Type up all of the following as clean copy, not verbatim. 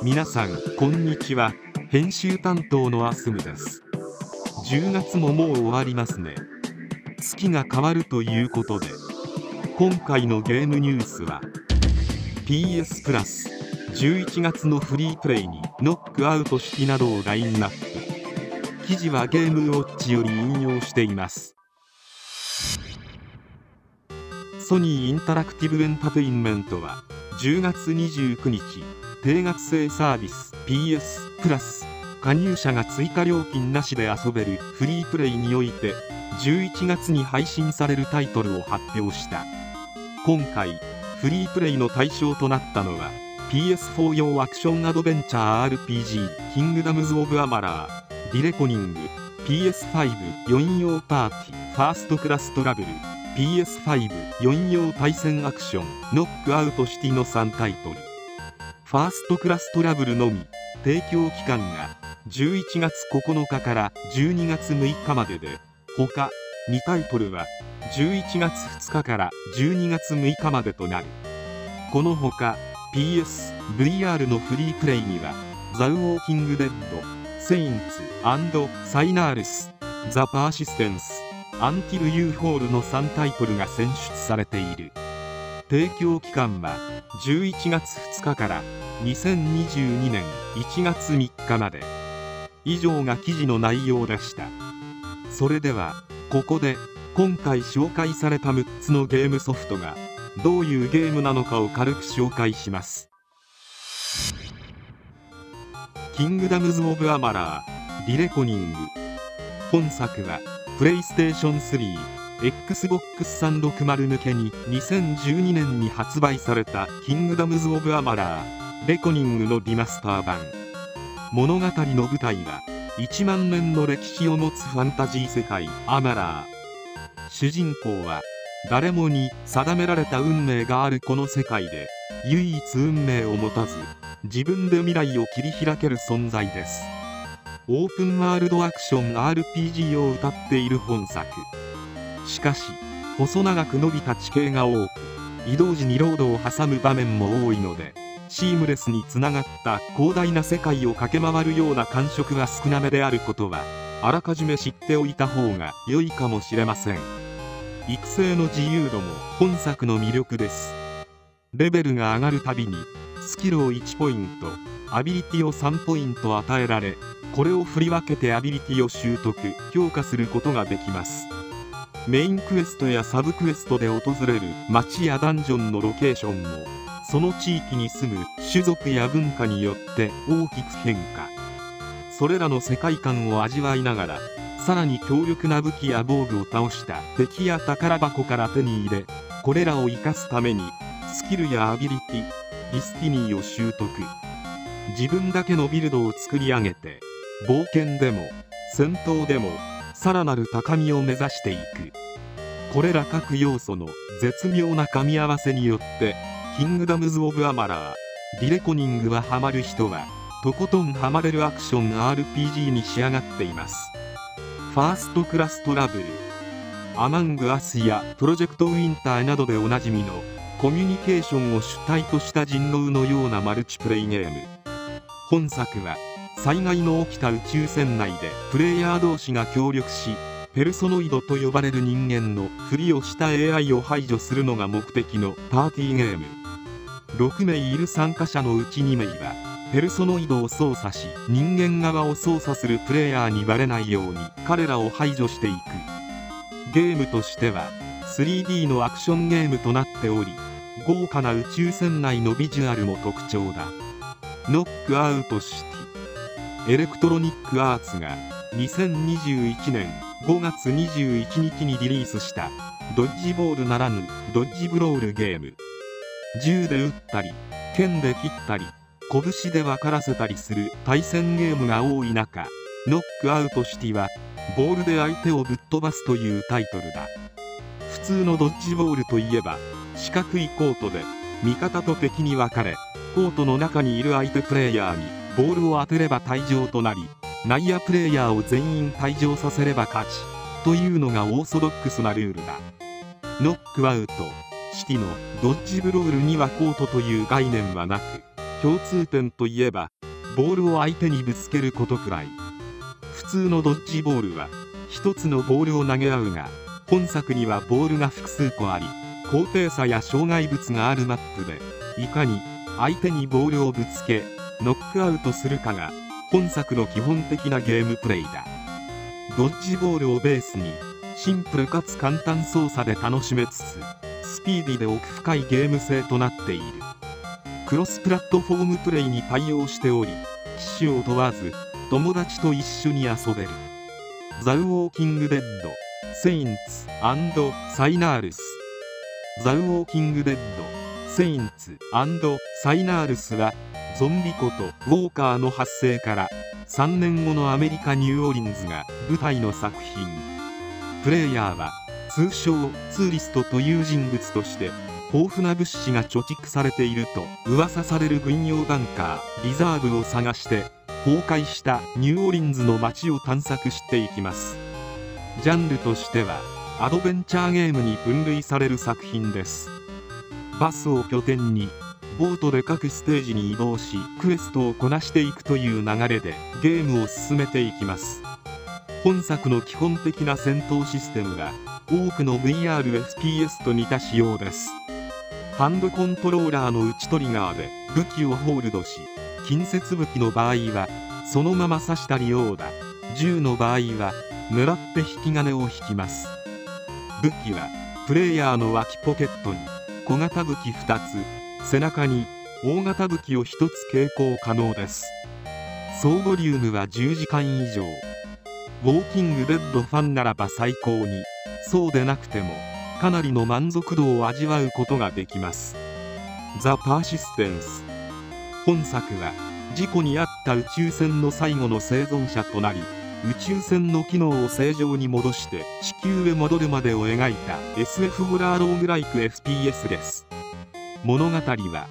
皆さんこんにちは。編集担当のアスムです。10月ももう終わりますね。月が変わるということで、今回のゲームニュースは PS プラス11月のフリープレイにノックアウト式などをラインナップ。記事はゲームウォッチより引用しています。ソニーインタラクティブエンタテインメントは10月29日定額制サービス PS プラス加入者が追加料金なしで遊べるフリープレイにおいて11月に配信されるタイトルを発表した。今回フリープレイの対象となったのは PS4 用アクションアドベンチャー RPG キングダムズ・オブ・アマラー、ディレコニング、 PS54 用パーティファーストクラストラブル、 PS54 用対戦アクションノックアウトシティの3タイトル。ファーストクラストラブルのみ提供期間が11月9日から12月6日までで、他2タイトルは11月2日から12月6日までとなる。このほか PSVR のフリープレイにはザ・ウォーキング・デッド、セインツ&サイナールス、ザ・パーシステンス、アンティル・ユー・ホールの3タイトルが選出されている。提供期間は11月2日から2022年1月3日まで。以上が記事の内容でした。それではここで今回紹介された6つのゲームソフトがどういうゲームなのかを軽く紹介します。キングダムズ・オブ・アマラー、ディレコニング。本作はプレイステーション3、Xbox 360向けに2012年に発売されたキングダムズ・オブ・アマラー、レコニングのリマスター版。物語の舞台は1万年の歴史を持つファンタジー世界アマラー。主人公は誰もに定められた運命があるこの世界で唯一運命を持たず自分で未来を切り開ける存在です。オープンワールドアクション RPG を謳っている本作。しかし細長く伸びた地形が多く移動時にロードを挟む場面も多いので、シームレスにつながった広大な世界を駆け回るような感触が少なめであることはあらかじめ知っておいた方が良いかもしれません。育成の自由度も本作の魅力です。レベルが上がるたびにスキルを1ポイント、アビリティを3ポイント与えられ、これを振り分けてアビリティを習得・強化することができます。メインクエストやサブクエストで訪れる街やダンジョンのロケーションもその地域に住む種族や文化によって大きく変化。それらの世界観を味わいながら、さらに強力な武器や防具を倒した敵や宝箱から手に入れ、これらを生かすためにスキルやアビリティ、ディスティニーを習得。自分だけのビルドを作り上げて冒険でも戦闘でもさらなる高みを目指していく。これら各要素の絶妙な噛み合わせによってキングダムズ・オブ・アマラー、ディレコニングはハマる人はとことんハマれるアクション RPG に仕上がっています。ファーストクラストラブル。アマングアスやプロジェクトウィンターなどでおなじみのコミュニケーションを主体とした人狼のようなマルチプレイゲーム。本作は災害の起きた宇宙船内でプレイヤー同士が協力し、ペルソノイドと呼ばれる人間のふりをした AI を排除するのが目的のパーティーゲーム。6名いる参加者のうち2名はペルソノイドを操作し、人間側を操作するプレイヤーにバレないように彼らを排除していく。ゲームとしては 3D のアクションゲームとなっており、豪華な宇宙船内のビジュアルも特徴だ。ノックアウトシティ。エレクトロニックアーツが2021年5月21日にリリースしたドッジボールならぬドッジブロールゲーム。銃で撃ったり剣で切ったり拳で分からせたりする対戦ゲームが多い中、ノックアウトシティはボールで相手をぶっ飛ばすというタイトルだ。普通のドッジボールといえば四角いコートで味方と敵に分かれ、コートの中にいる相手プレイヤーにボールを当てれば退場となり、内野プレイヤーを全員退場させれば勝ちというのがオーソドックスなルールだ。ノックアウトシティのドッジブロールにはコートという概念はなく、 共通点といえばボールを相手にぶつけることくらい。普通のドッジボールは一つのボールを投げ合うが、本作にはボールが複数個あり、高低差や障害物があるマップでいかに相手にボールをぶつけノックアウトするかが本作の基本的なゲームプレイだ。ドッジボールをベースにシンプルかつ簡単操作で楽しめつつ、スピーディーで奥深いゲーム性となっている。クロスプラットフォームプレイに対応しており、機種を問わず友達と一緒に遊べる。ザ・ウォーキング・デッド、セインツ&サイナールス。ザ・ウォーキング・デッド、セインツ&サイナールスはゾンビことウォーカーの発生から3年後のアメリカ・ニューオーリンズが舞台の作品。プレイヤーは通称ツーリストという人物として豊富な物資が貯蓄されていると噂される軍用バンカーリザーブを探して崩壊したニューオーリンズの街を探索していきます。ジャンルとしてはアドベンチャーゲームに分類される作品です。バスを拠点にボートで各ステージに移動しクエストをこなしていくという流れでゲームを進めていきます。本作の基本的な戦闘システムが多くの VR-FPS と似た仕様です。ハンドコントローラーの内トリガーで武器をホールドし、近接武器の場合はそのまま刺したり殴打、銃の場合は狙って引き金を引きます。武器はプレイヤーの脇ポケットに小型武器2つ、背中に大型武器を1つ携行可能です。総ボリュームは10時間以上。ウォーキングデッドファンならば最高に、そうでなくてもかなりの満足度を味わうことができます。ザ・パーシステンス。本作は事故に遭った宇宙船の最後の生存者となり、宇宙船の機能を正常に戻して地球へ戻るまでを描いた SF ホラーローグライク FPS です。物語は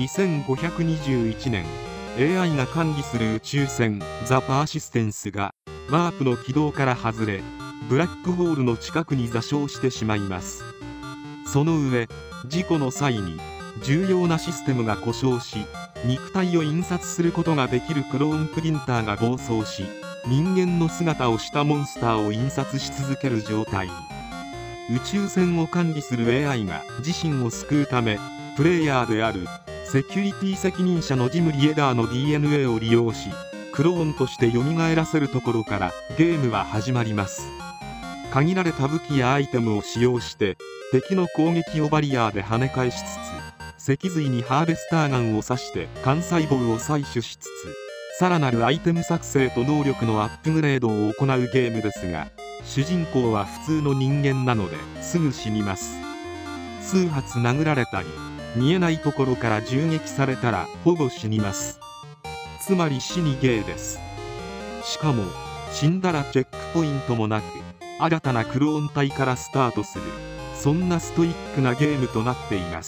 2521年 AI が管理する宇宙船ザ・パーシステンスがワープの軌道から外れ、ブラックホールの近くに座礁してしまいます。その上、事故の際に重要なシステムが故障し、肉体を印刷することができるクローンプリンターが暴走し、人間の姿をしたモンスターを印刷し続ける状態に。宇宙船を管理する AI が自身を救うため、プレイヤーであるセキュリティ責任者のジム・リエダーの DNA を利用し、クローンとして蘇らせるところからゲームは始まります。限られた武器やアイテムを使用して敵の攻撃をバリアーで跳ね返しつつ、脊髄にハーベスターガンを刺して幹細胞を採取しつつ、さらなるアイテム作成と能力のアップグレードを行うゲームですが、主人公は普通の人間なのですぐ死にます。数発殴られたり見えないところから銃撃されたらほぼ死にます。つまり死にゲーです。しかも死んだらチェックポイントもなく新たなクローン体からスタートする、そんなストイックなゲームとなっています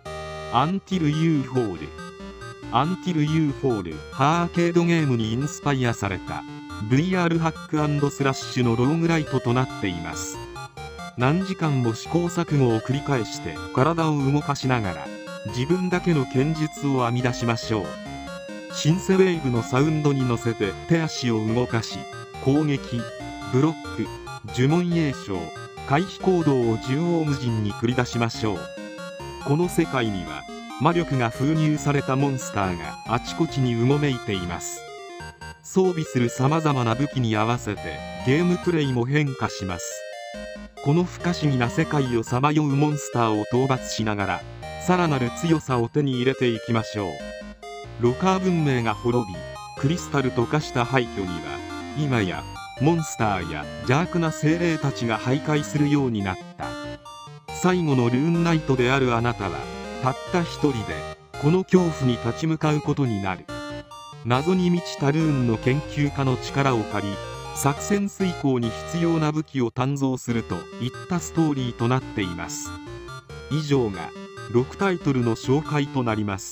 。Until You Fall。Until You Fall アーケードゲームにインスパイアされた VR ハック&スラッシュのローグライトとなっています。何時間も試行錯誤を繰り返して体を動かしながら自分だけの剣術を編み出しましょう。シンセウェーブのサウンドに乗せて手足を動かし、攻撃、ブロック、呪文詠唱、回避行動を縦横無尽に繰り出しましょう。この世界には魔力が封入されたモンスターがあちこちにうごめいています。装備するさまざまな武器に合わせてゲームプレイも変化します。この不可思議な世界をさまようモンスターを討伐しながらさらなる強さを手に入れていきましょう。ロカー文明が滅びクリスタルと化した廃墟には今やモンスターや邪悪な精霊たちが徘徊するようになった。最後のルーンナイトであるあなたはたった一人でこの恐怖に立ち向かうことになる。謎に満ちたルーンの研究家の力を借り、作戦遂行に必要な武器を鍛造するといったストーリーとなっています。以上が6タイトルの紹介となります。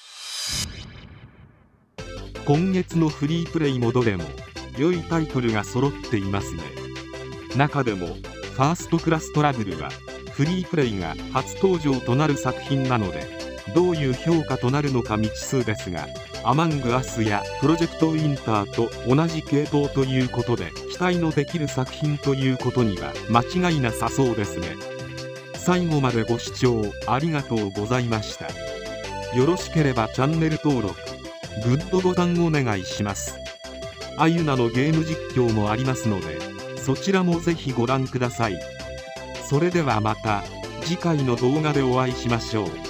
今月のフリープレイもどれも良いタイトルが揃っていますね。中でもファーストクラストラブルはフリープレイが初登場となる作品なのでどういう評価となるのか未知数ですが、アマングアスやプロジェクトウィンターと同じ系統ということで期待のできる作品ということには間違いなさそうですね。最後までご視聴ありがとうございました。よろしければチャンネル登録、グッドボタンお願いします。あゆなのゲーム実況もありますので、そちらもぜひご覧ください。それではまた次回の動画でお会いしましょう。